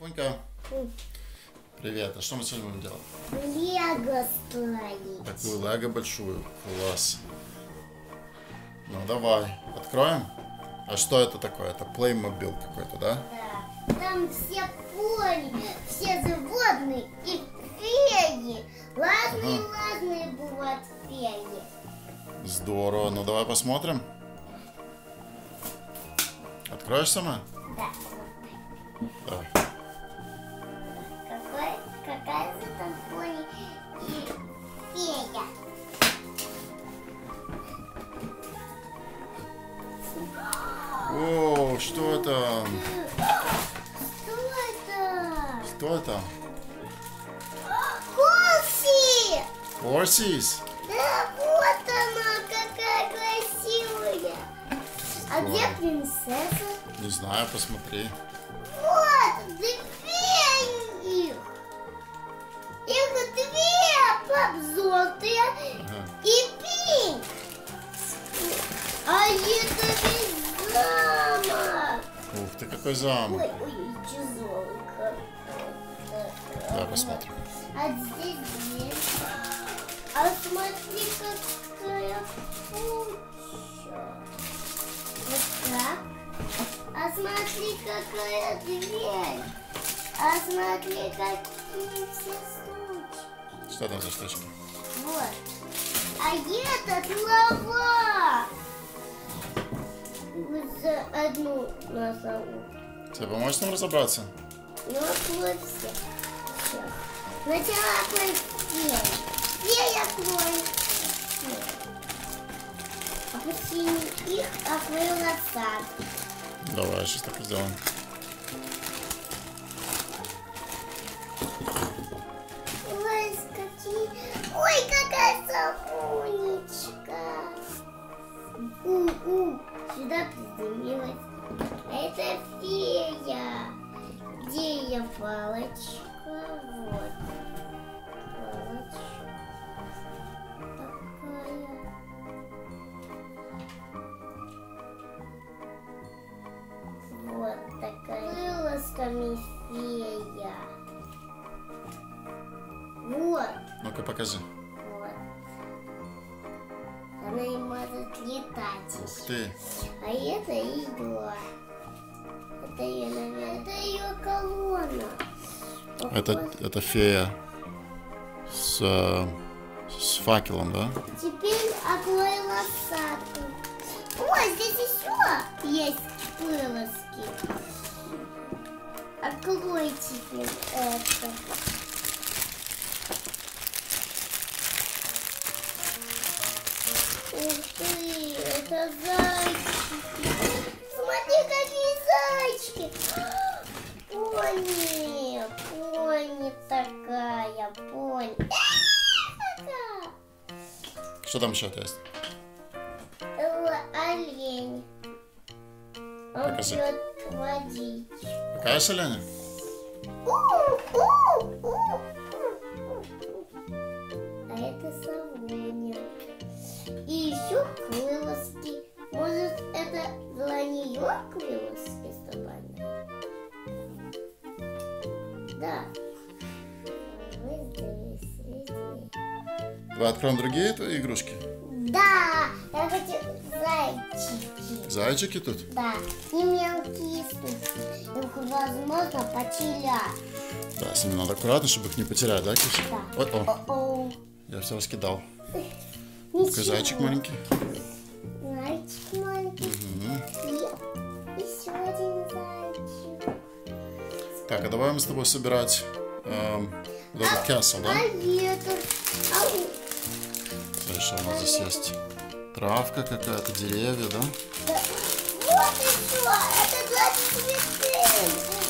Понька, привет. А что мы сегодня будем делать? Лего строить. Такую лего большую. Класс. Ну давай, откроем. А что это такое? Это Playmobil какой-то, да? Да. Там все пони, все животные и феи. Разные бывают феи. Здорово. Ну давай посмотрим. Откроешь сама? Да. Давай. Какая же там пони и фея? О, что это? Что это? Что это? Курси! Horses? Да, вот она, какая красивая. А где принцесса? Не знаю, посмотри. Вот, две их. Их две, пап, желтые и пинк. А это весь замок. Ух ты, какой замок. Ой, тяжелый какой-то. Давай посмотрим. А здесь. А смотри, какая куча. Вот так. А смотри, какая дверь. А смотри, какие все штучки. Что там за штучка? Вот. А этот лава. Вот за одну назову. Тебе поможешь нам разобраться? Ну, вот все. Сначала клей фея. Фея клей. А после их оклеила сад. Давай, сейчас так и сделаем. Ой, какие... Ой, какая сапунечка. Сюда приземлилась. Это фея. Где ее палочка? Вот. Палочка. Такая. Вот такая. Крылышками фея. Вот. Ну-ка, покажи. Вот. Она и может летать Ух еще. ты. А это ее. Это ее, наверное, это ее колонна. Это фея с факелом, да? Теперь оклеила саду. Ой, здесь еще есть пылоски. Оклей теперь это. Ух ты, это зайчики. Смотри, какие зайчики. Пони такая, пони. Такая. Что там еще есть? Олень. Он Покажи. пьет водичку. Покажешь, Оленя? А это совуня. И еще крылышки. Может, это для нее крылышки стопаны? Да. Везде. Давай откроем другие игрушки. Да, я хочу зайчики. Зайчики тут? Да, и мелкие штуки. Их возможно потерять. Да, с ними надо аккуратно, чтобы их не потерять, да, Киша? Да. О-о, О-о. я все раскидал. Ничего. Зайчик маленький. Зайчик маленький. И еще один зайчик. Так, а давай мы с тобой собирать вот этот castle, да? А это? Дальше у нас здесь есть травка какая-то, деревья, да? Да. Вот еще. Это для цветы.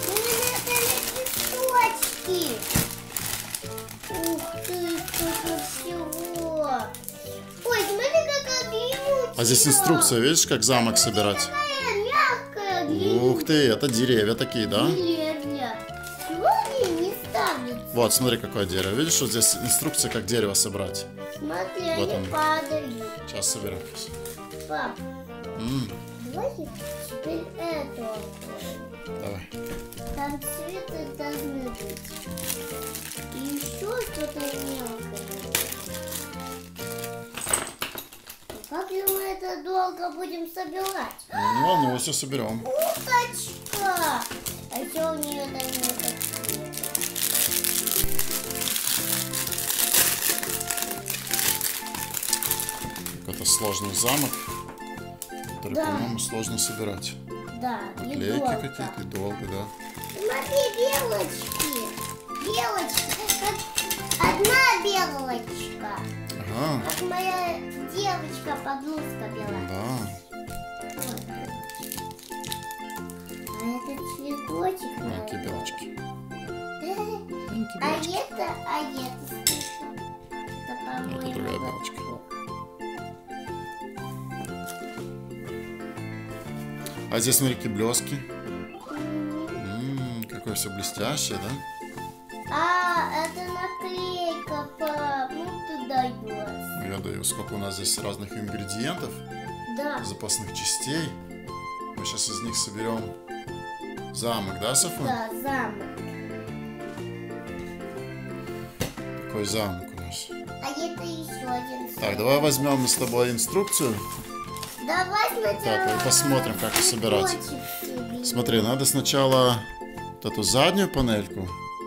Это лепесточки. Ух ты, сколько всего. Ой, смотри, какая длинная. А здесь инструкция, видишь, как замок собирать? Какая мягкая, длинная. Ух ты, это деревья такие, да? Деревья. Сегодня не ставят. Вот, смотри, какое дерево. Видишь, вот здесь инструкция, как дерево собрать. Смотри, Вот они он. падают. Сейчас соберем. Пап, Давайте теперь эту откроем. Давай. Там цветы должны быть. И еще что-то мелкое. Как же мы это долго будем собирать? Ну, не волнуйся, соберем. Уточка! А еще у нее должны быть. Это сложный замок, который, Да. по-моему, сложно собирать. Да, и Клейки долго. какие-то, и долго, да. Смотри, белочки. Белочки. Как одна белочка. Ага, Как моя девочка-подружка белая. да. Вот. А это цветочек. Маленькие белочки. Маленькие А белочки. это слышно. Это, по-моему, Это другая вот белочка. тут. А здесь, смотри, какие блески. М. Какое все блестящее, да? А, это наклейка, пап. Ну, ты даешь. Ну, я даю, сколько у нас здесь разных ингредиентов, Да. запасных частей. Мы сейчас из них соберем замок, да, Софа? Да, замок. Такой замок у нас. А это еще один. Так, давай возьмем мы с тобой инструкцию. Давай сначала. Так, и посмотрим, как собирать. цветочек тебе. Смотри, надо сначала вот эту заднюю панельку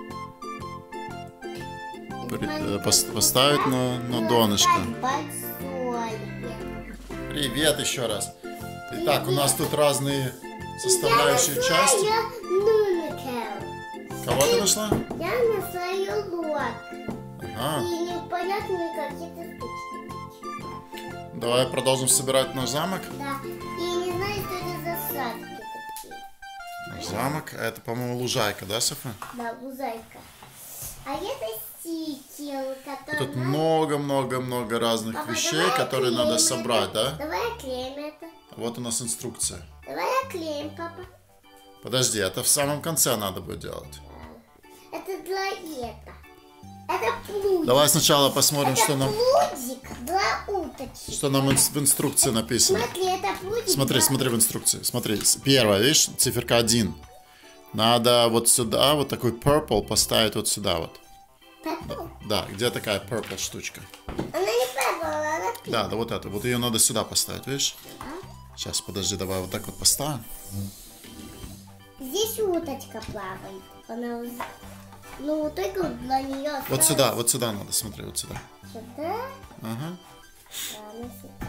поставить на донышко. Большой. Привет еще раз. Итак, у нас тут разные составляющие части. Я Нунакел. Кого ты нашла? Я нашла елок. Ага. И непонятные какие-то штучки. Давай продолжим собирать наш замок. Да. И я не знаю, что это за садки такие. Наш замок, а это, по-моему, лужайка, да, Софа? Да, бузайка. А это стикер, который... Тут много-много-много разных Папа, вещей, давай которые надо оклеим собрать, это. да? Давай оклеим это. Вот у нас инструкция. Давай оклеим, папа. Подожди, это в самом конце надо будет делать. Это для это. Это плудик. Давай сначала посмотрим, Это что нам плудик для уточек. в инструкции написано. Смотри, это плудик. Смотри, для- смотри в инструкции. Смотри, первое, видишь, циферка 1. Надо вот сюда, вот такой purple поставить вот сюда вот. Purple? Да, где такая purple штучка? Она не purple, она pink. Да, да, вот эту. Вот ее надо сюда поставить, видишь? Сейчас, подожди, давай вот так вот поставим. Здесь уточка плавает. Она... Ну, только для нее... Вот сюда надо, смотри, вот сюда. Сюда? Ага. Да, ну сюда.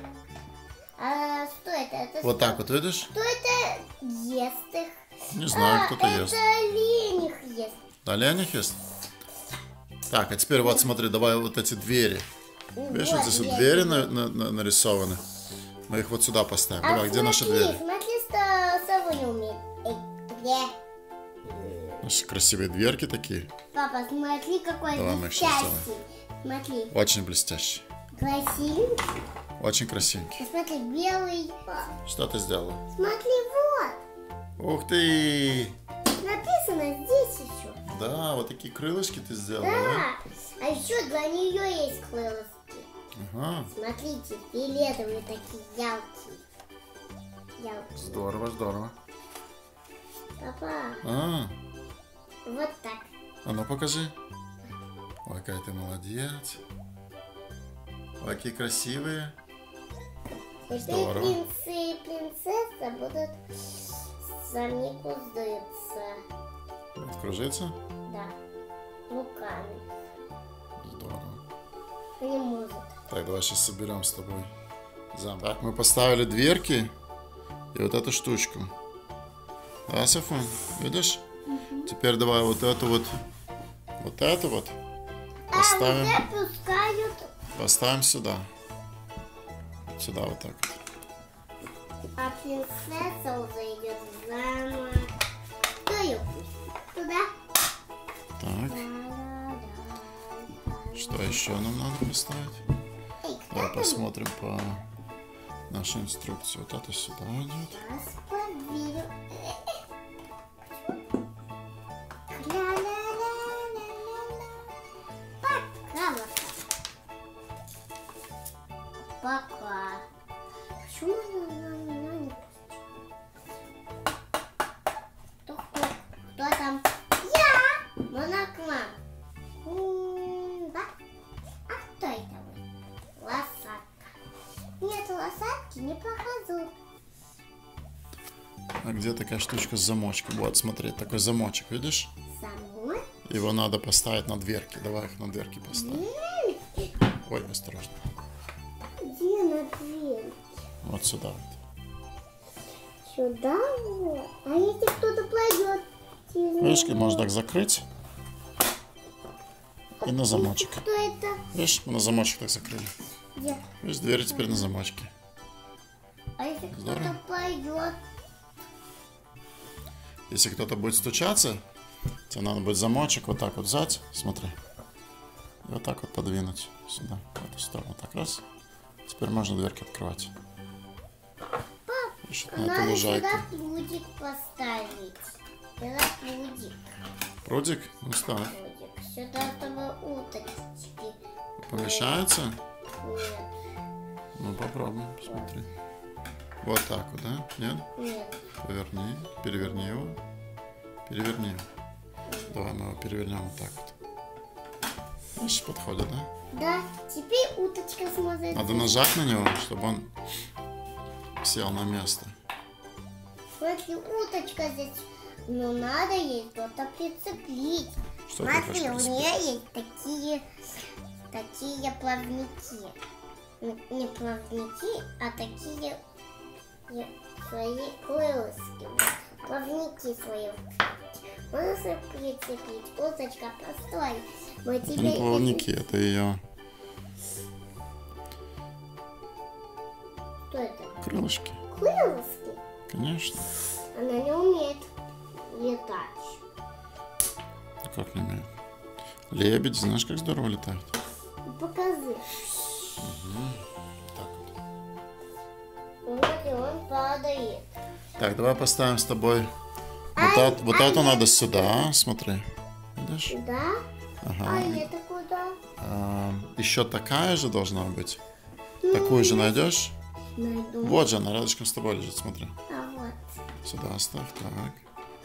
А что это? Это Вот что? так вот, видишь? Что это ест их? Не знаю, кто-то ест. Это олень их ест. Оленях есть? Так, а теперь вот смотри, давай вот эти двери. Видишь, вот здесь вот двери нарисованы. Мы их вот сюда поставим. Давай, где наши двери? Смотри, что сову не умеет. Где? Наши красивые дверки такие. Папа, смотри, какой Давай мы их сейчас блестящий. Смотри, Очень блестящие. красивенький. Очень красивенькие. Смотри, белый. Что ты сделала? Смотри, вот. Ух ты! Написано здесь еще. Да, вот такие крылышки ты сделала, да? Да. А еще для нее есть крылышки. Ага. Смотрите, фиолетовые такие яркие. Яркие. Здорово, здорово. Папа, А вот так. ну покажи. Ой, какая ты молодец. Ой, какие красивые. Теперь Здорово. принцы и принцесса будут сами кузыться. Вот кружится. Да. Руками. Здорово. Не может. Так, давай сейчас соберем с тобой замок. Так, мы поставили дверки и вот эту штучку. Да, Софа? Видишь? Теперь давай вот эту вот А поставим, уже пускают. поставим сюда. Сюда вот так. А принцесса уже идет в замок. Кто ее пустит? Туда? Так, Да-да-да. что еще нам надо поставить? Эй, Давай кто посмотрим по нашей инструкции. Вот это сюда идет. нас подвинет? Ля-ля-ля-ля-ля-ля. Пока, Лока. Пока. Почему она не где такая штучка с замочком. Вот, смотри, такой замочек, видишь? Самой? Его надо поставить на дверки. Давай их на дверки поставим. Ой, осторожно. Где на дверь? Вот сюда. Сюда вот. А если кто-то пройдет? Видишь, можно так закрыть. И на замочек. Кто это? Видишь, мы на замочек так закрыли. Где? Видишь, двери теперь на замочке. А если Здорово. кто-то пойдет? Если кто-то будет стучаться, тебе надо будет замочек вот так вот взять, смотри. И вот так вот подвинуть сюда, в эту сторону. Так, раз. Теперь можно дверки открывать. Видишь, на эту Надо лужайку. сюда прудик поставить. Сюда прудик. Прудик? Ну, ставь. Прудик. Сюда, чтобы уточки. Помещается? Нет, Ну, попробуем, посмотри. Вот так вот, да? Нет? нет. Поверни, переверни его. Переверни его. Давай мы его перевернем вот так вот. Видишь, подходит, да? Да, теперь уточка смотрит. Надо нажать на него, чтобы он сел на место. Смотри, уточка здесь. Но надо ей что-то прицепить. Что ты Смотри, хочешь у прицепить? нее есть такие плавники. Не плавники, а такие свои крылышки. Плавники свои. Можно прицепить. Уточка, постой. Мы Это тебе... не плавники, это ее Что это? крылышки. Крылышки? Конечно. Она не умеет летать. Как не умеет? Лебедь, знаешь, как здорово летает? Покажи. Так вот. Вот и он падает. Так, давай поставим с тобой. Вот эту надо сюда, смотри. Видишь? Да? Ага. А это куда? Еще такая же должна быть. Такую же найдешь? Найду. Вот же она рядышком с тобой лежит, смотри. А вот. Сюда ставь, так.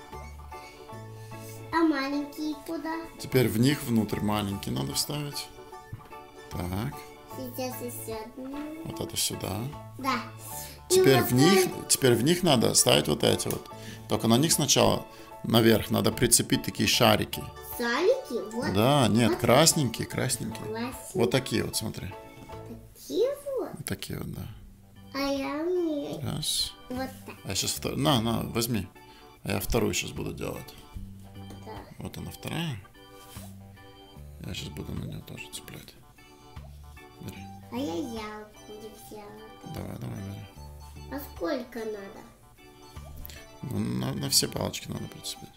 А маленькие куда? Теперь в них внутрь маленький надо вставить. Так, Сейчас еще одну. вот это сюда. Да. И Теперь вот в них надо ставить вот эти вот. Только на них сначала наверх надо прицепить такие шарики. Салики. Вот. Да, нет, Вот. красненькие. Классные. Вот такие вот, смотри. Такие вот. Вот такие вот, да. А я умею. Раз. Вот так. А я сейчас вторую. На, возьми. А я вторую сейчас буду делать. Да. Вот она вторая. Я сейчас буду на нее тоже цеплять. Бери. А я ялку взяла. Давай, бери. А сколько надо? Ну, на все палочки надо прицепить.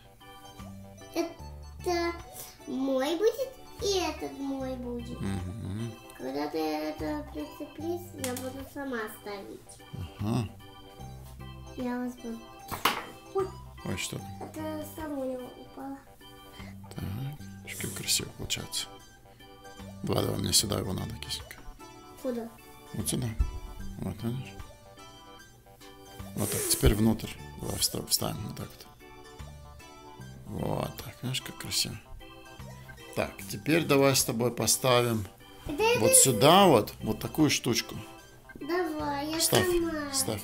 Это мой будет, и этот мой будет. Угу. Когда ты это прицеплишь, я буду сама ставить. Ага. Я возьму. Ой, Ой, что? это само не упало. Так. Как красиво получается. Давай, мне сюда его надо, кисенька. Куда? Вот сюда. Вот, видишь? Вот так. Теперь внутрь. Давай вставим вот так вот. Вот так. Видишь, как красиво. Так, теперь давай с тобой поставим вот сюда вот такую штучку. Давай, я Ставь, сама. ставь.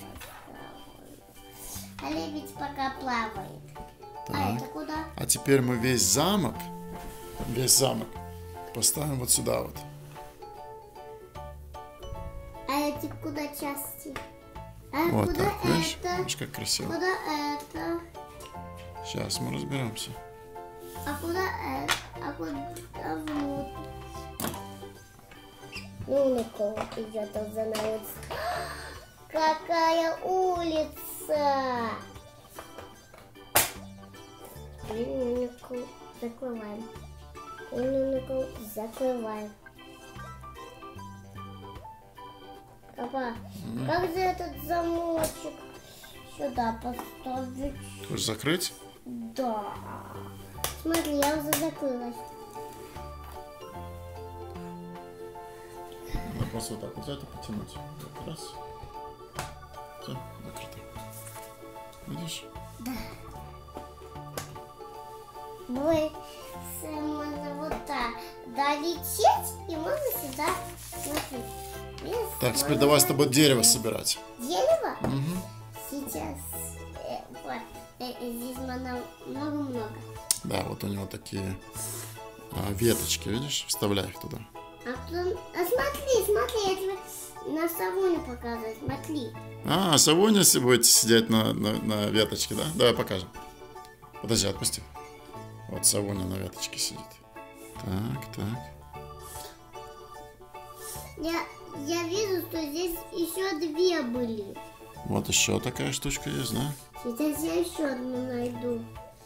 А лебедь пока плавает. А Так. это куда? А теперь мы весь замок поставим вот сюда вот. А эти куда части? А Вот куда так, видишь? это? Видишь, как красиво. Куда это? Сейчас мы разберемся. А куда это? А куда внутрь? Ну, на кого идет он за нами? Какая улица! Закрываем. Закрываем. Папа, как же этот замочек сюда поставить? Хочешь закрыть? Да. Смотри, я уже закрылась. Надо просто вот так вот взять и потянуть. Вот раз. Все, закрыто. Видишь? Мы можно вот так долететь, и можно сюда смотреть. Так, теперь давай с тобой дерево собирать. Дерево? Угу. Сейчас вот здесь много-много. Да, вот у него такие веточки, видишь? Вставляй их туда. Смотри, я тебе на Савуне показываю, смотри. Савуня будет сидеть на веточке, да? Давай покажем. Подожди, отпусти. Вот Савуня на веточке сидит. Так. Я вижу, что здесь еще две были. Вот еще такая штучка есть, да? Сейчас я еще одну найду.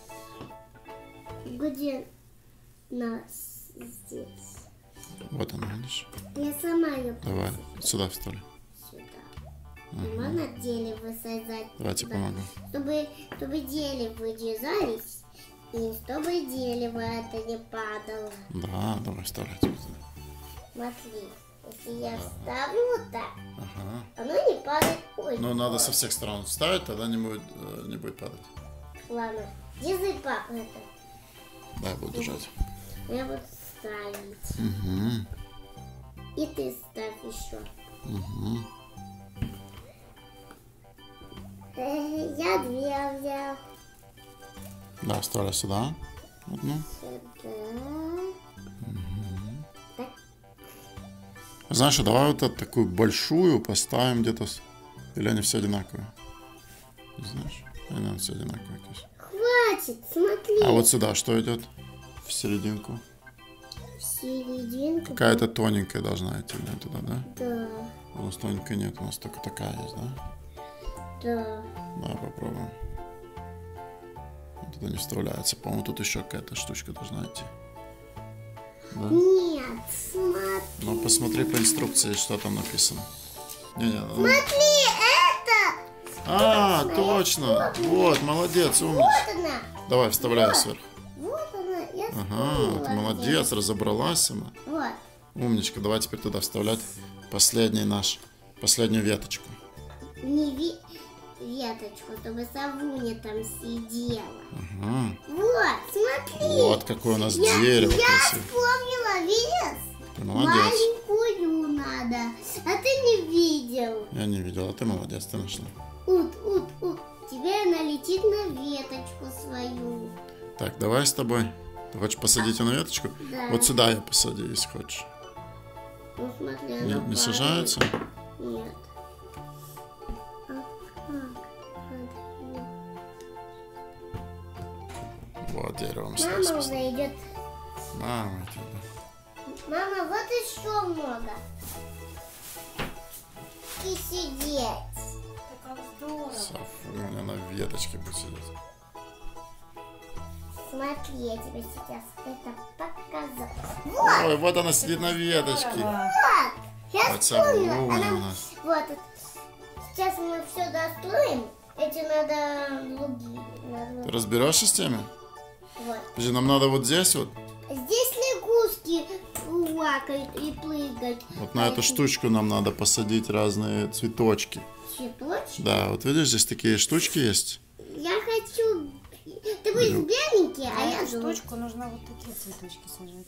Где нас здесь? Вот она, видишь? Я сама ее Давай, сюда вставляй. Сюда. Можно дерево создать? Давайте помогу. Чтобы дерево держались, и чтобы дерево это не падало. Да, давай вставлять. Смотри, если я вставлю вот так, оно не падает. Ой, но надо со всех сторон вставить, тогда не будет падать. Ладно, держи папа это. Да, я буду держать. Я буду ставить. И ты ставь еще. Я две взял. Да, вставляй сюда. Одну. Сюда. Так. Знаешь, давай вот эту такую большую поставим где-то. Или они все одинаковые? Не знаешь? Они все одинаковые. Хватит, смотри. А вот сюда что идет? В серединку. В серединку. Какая-то тоненькая должна идти туда, да? Да. У нас тоненькой нет, у нас только такая есть, да? Да. Давай попробуем. Вот это не вставляется. По-моему, тут еще какая-то штучка должна идти. Да? Нет, смотри. Ну, посмотри по инструкции, что там написано. Смотри, это! Точно! Вот, молодец, умница. Вот она. Давай, вставляй сверху. Вот она, я Ты молодец, разобралась сама. Вот. Умничка, давай теперь туда вставлять последнюю веточку. Не веточку, чтобы Савуня там сидела. Вот, смотри. Вот какое у нас дерево Я красивое. вспомнила, видишь? Ты молодец. Маленькую надо. А ты не видел. Я не видел, а ты молодец, ты нашла. Теперь она летит на веточку свою. Так, давай с тобой. Ты хочешь посадить ее на веточку? Да. Вот сюда ее посади, если хочешь. Ну, смотри, она Не падает. сажается? Нет. Вот дерево мы Мама снова. уже идет. Мама, это Мама, вот еще много. И сидеть. Как здорово. Сафуня на веточке будет сидеть. Смотри, я тебе сейчас это показала. Ой, вот она сидит на веточке. Вот. Я Вот вспомнила. Савуня у нас. Вот. Сейчас мы все достроим. Эти надо другие. Ты разберешься с теми? Вот. Подожди, нам надо вот здесь вот. Здесь лягушки лакают и прыгают. Вот на эту штучку нам надо посадить разные цветочки. Цветочки? Да, вот видишь, здесь такие штучки есть. Я хочу... Ты будешь беленький, а я эту желтый. штучку нужно вот такие цветочки сажать.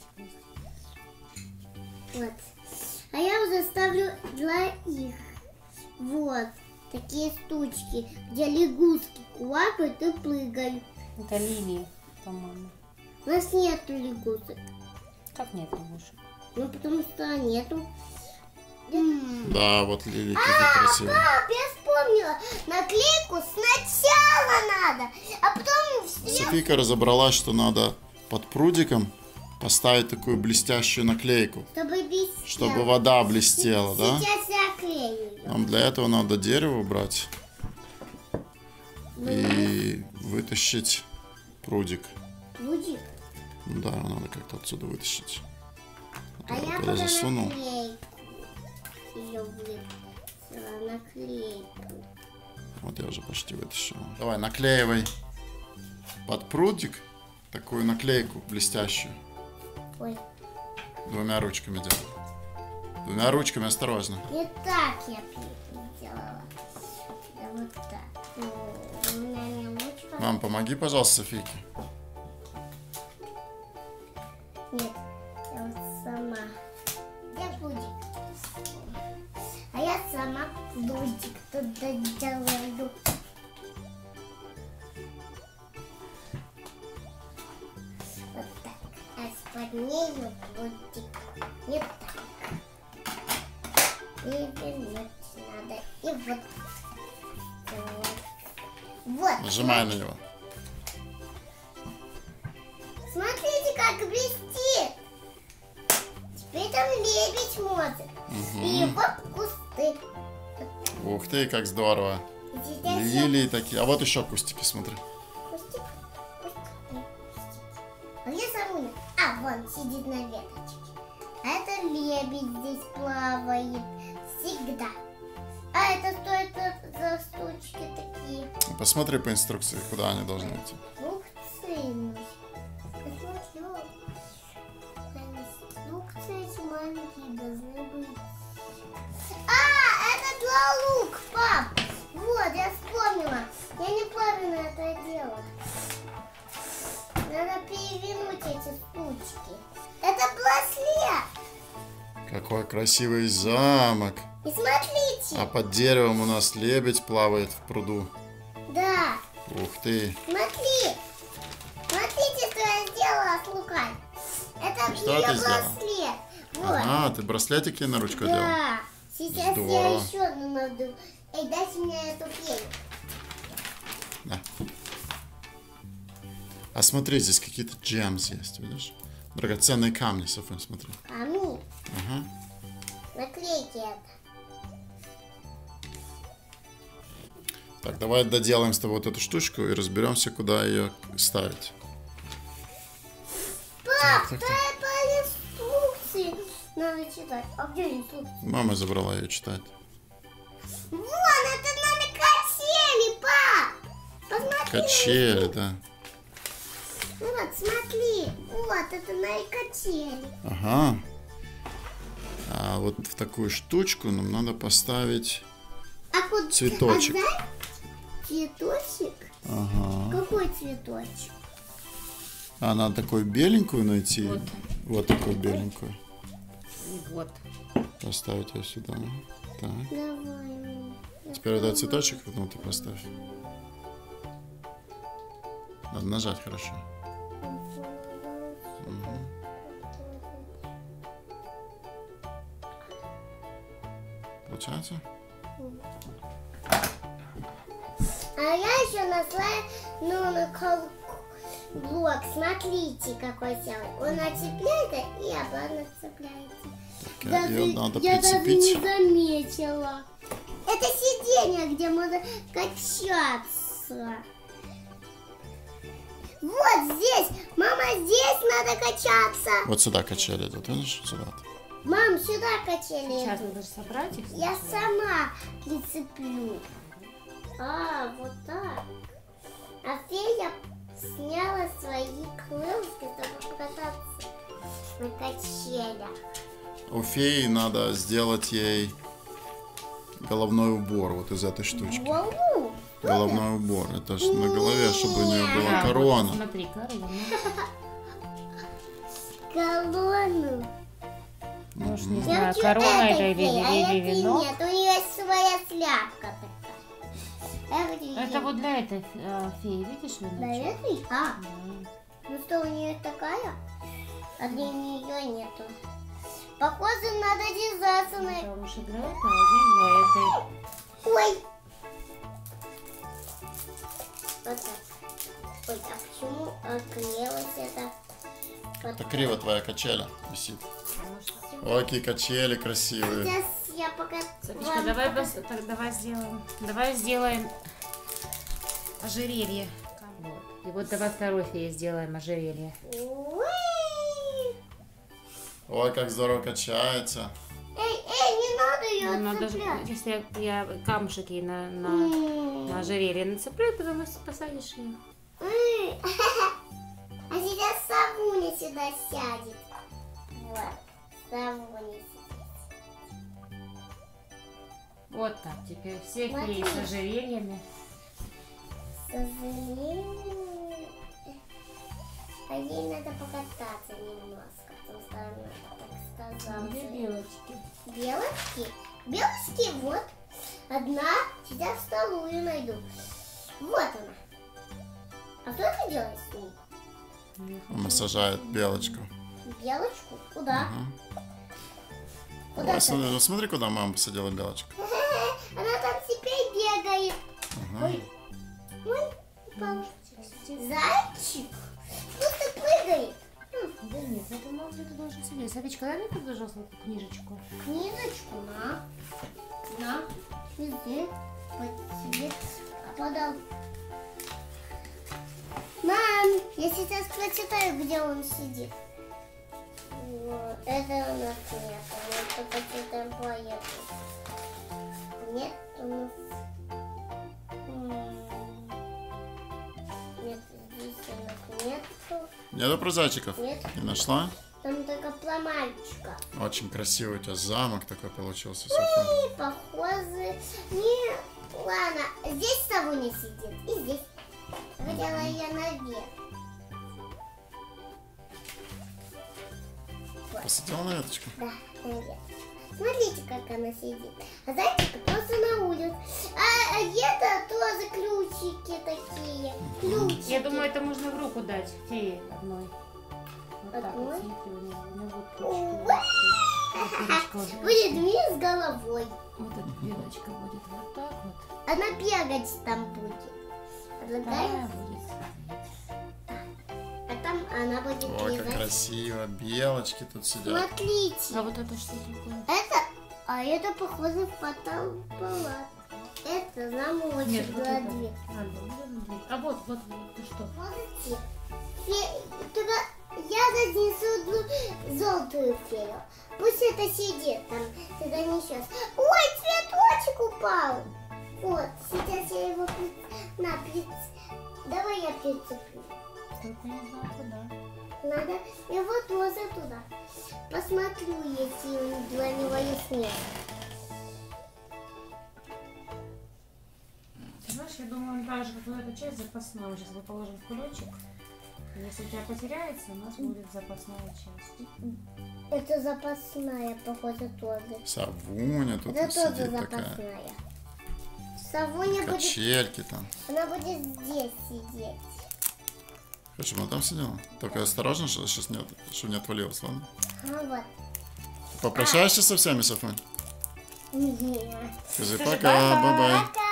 Вот. А я уже ставлю для их. Вот. Такие штучки, где лягушки квакают и прыгают. Это лилии, по-моему. У нас нету лягушек. Как нет лягушек? Ну, потому что нету. Да, вот лилии какие красивые. Пап, я вспомнила. Наклейку сначала надо, а потом все. Софийка разобралась, что надо под прудиком поставить такую блестящую наклейку, Чтобы блестело. чтобы вода блестела, да? Сейчас я оклею ее. Нам для этого надо дерево брать и вытащить прудик. Прудик? Ну да, его надо как-то отсюда вытащить. А я туда пока засунул. наклейку ее вытащила, наклейку. Вот я уже почти вытащил. Давай, наклеивай под прудик такую наклейку блестящую. Ой, Двумя ручками делай. Двумя ручками, осторожно. не так я сделала. Да вот так. У меня не ручка. Мам, помоги, пожалуйста, Софийке. Нет, я вот сама. Я прудик. А я сама прудик туда делаю. нее прутик. Не так. И вернуть надо. И вот. Вот. Нажимай на него. Смотрите, как блестит. Теперь там лебедь может. И вот кусты. Ух ты, как здорово. Сейчас Лилии такие. А вот еще кустики, смотри. Кустик, кустик. А где Савуня? А, вон, сидит на веточке. А это лебедь здесь плавает. Всегда. А это что это за штучки такие? Посмотри по инструкции, куда они должны идти. Ух ты, посмотрю. Инструкции эти маленькие должны быть. А, это для лук, пап. Вот, я вспомнила. Я неправильно это делала. Надо перевернуть эти штучки. Это браслет. Какой красивый замок. И смотрите. А под деревом у нас лебедь плавает в пруду. Да. Ух ты. Смотри. Смотрите, что я сделала с луками. Это Что ее ты сделала? браслет. Вот. Ага, ты браслетики на ручку делал? Да. Сейчас Здорово. я еще одну найду. Эй, дайте мне эту фею. Да. А смотри, здесь какие-то джемс есть, видишь? Драгоценные камни, София, смотри. Камни. Ага. Наклейки это. Так, давай доделаем с тобой вот эту штучку и разберемся, куда ее ставить. Пап, так, да так. по инструкции надо читать. А где инструкция? Мама забрала ее читать. Вон, это надо качели, пап. Посмотри. Качели, да. Вот, смотри. Вот, это на качели. Ага. А вот в такую штучку нам надо поставить А вот цветочек. А знаешь, цветочек? Ага. Какой цветочек? А надо такую беленькую найти. Вот. Вот такую беленькую. Вот. Поставить ее сюда. Так. Давай. Теперь этот цветочек внутрь поставь. Надо нажать хорошо. Получается? А я еще нашла блок. Смотрите, какой целый. Он отцепляется и обратно цепляется. Так, ее надо я даже прицепить. не заметила. Это сиденье, где можно качаться. Вот здесь. Мама, здесь надо качаться. Вот сюда качели тут, видишь? Сюда. Мам, сюда качели. Сейчас надо же собрать их. Я сначала. сама прицеплю. А, вот так. А фея сняла свои крылышки, чтобы покататься на качелях. У феи надо сделать ей головной убор вот из этой штучки. Голову? Головной убор. Это ж на голове, чтобы у нее Да, была вот корона. смотри, корона. Колонну. Может, не Я знаю, хочу корона это этой или, феи, а или этой венок. нет. У нее своя шляпка такая. Я хочу Это вот для этой феи, видишь, для веночек? этой? А, Да. ну что, у нее такая? А для нее нету. Похоже, надо дизаться на... Это уж для этой, один для этой. Ой! Вот так. Ой, а почему оклеилось это? Вот Это криво твоя качеля висит. Потому Ой, какие качели красивые. сейчас я пока... Софичка, вам давай, покажу. так, давай сделаем ожерелье. Вот. И вот давай второй фее сделаем ожерелье. Ой! Ой, как здорово качается. Эй, не надо ее Ну, надо же, отцеплять. если я камушек ей на ожерелье нацеплю, потом посадишь ее. Ой. А сейчас Савуня сюда сядет. Вот, Савуня сидит. Вот так, теперь все Смотри. феи с ожерельями. К сожалению, а ей надо покататься немножко, потому что она, так сказала. Где белочки? Белочки? Белочки, вот. Одна, сейчас вторую найду. Вот она. А что ты делаешь с ней? Он сажает белочку. Белочку? Куда? Ага. Куда Ой, ты? смотри, ну смотри, куда мама посадила белочку. Она там теперь бегает. Ага. Ой, упала. Зайчик? Что ты прыгает? Да нет, это может ты должен сидеть. Софичка, дай мне, пожалуйста, эту книжечку. Книжечку на. На. Сиди. Сиди. А подал. Мам, я сейчас прочитаю, где он сидит. Вот. Это у нас нет. Мы только почитаем поэту. Нет у нас. Нет, здесь у нас нету. Нету про зайчиков? Нет. Не нашла? Там только про мальчика. Очень красивый у тебя замок такой получился, София. И похожи. Не, ладно, здесь Савуня сидит. И здесь. Хотела я наверх. Посадила на веточку? Да, наверх. Смотрите, как она сидит. А зайчик просто на улице. А это тоже ключики такие. Ключики. Я думаю, это можно в руку дать фее одной. Вот так вот, Одной? смотри, у нее вот Ой. ручка. Вот Будет вниз с головой. Вот эта белочка будет вот так вот. Она бегать там будет. Предлагаю. Вторая будет. А там она будет Ой, как лежать. красиво. Белочки тут сидят. Смотрите. А вот это что такое? Это похоже в палат. Это замочек Нет, вот для это. дверь. А вот, ты что? Смотрите. Туда я занесу одну желтую фею. Пусть это сидит там, сюда несет. Ой, цветочек упал. Вот, сейчас я его Давай я прицеплю. Только не знаю куда. Надо его тоже туда. Посмотрю, если для него есть место. Ты знаешь, я думаю, даже вот эту часть запасную мы сейчас мы положим в кулечек. Если у тебя потеряется, у нас будет запасная часть. Это запасная, похоже, тоже. Савуня тут Это тоже сидит такая. запасная. Савуня будет, Качельки там. она будет здесь сидеть. Хочешь, чтобы она там сидела? Только осторожно, что сейчас нет, чтобы не отвалилось, ладно? А вот. Попрощаешься со всеми, Софунь? Нет. Скажи Скажи пока, пока. бай-бай. Пока.